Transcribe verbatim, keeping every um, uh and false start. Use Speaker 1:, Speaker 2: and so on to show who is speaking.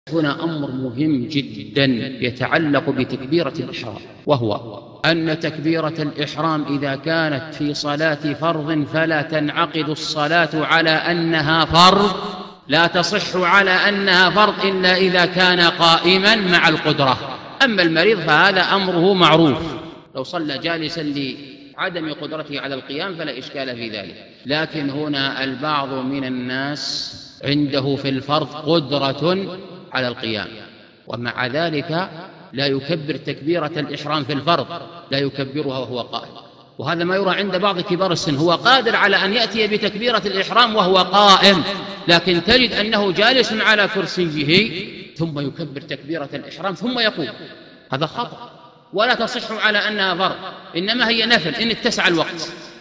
Speaker 1: هنا أمر مهم جدا يتعلق بتكبيرة الإحرام، وهو أن تكبيرة الإحرام إذا كانت في صلاة فرض فلا تنعقد الصلاة على أنها فرض، لا تصح على أنها فرض إلا إذا كان قائما مع القدرة. أما المريض فهذا أمره معروف، لو صلى جالسا لعدم قدرته على القيام فلا إشكال في ذلك. لكن هنا البعض من الناس عنده في الفرض قدرة على القيام، ومع ذلك لا يكبر تكبيرة الإحرام في الفرض، لا يكبرها وهو قائم. وهذا ما يرى عند بعض كبار السن، هو قادر على أن يأتي بتكبيرة الإحرام وهو قائم، لكن تجد أنه جالس على كرسيه ثم يكبر تكبيرة الإحرام ثم يقوم. هذا خطأ، ولا تصح على أنها فرض، إنما هي نفل إن اتسع الوقت.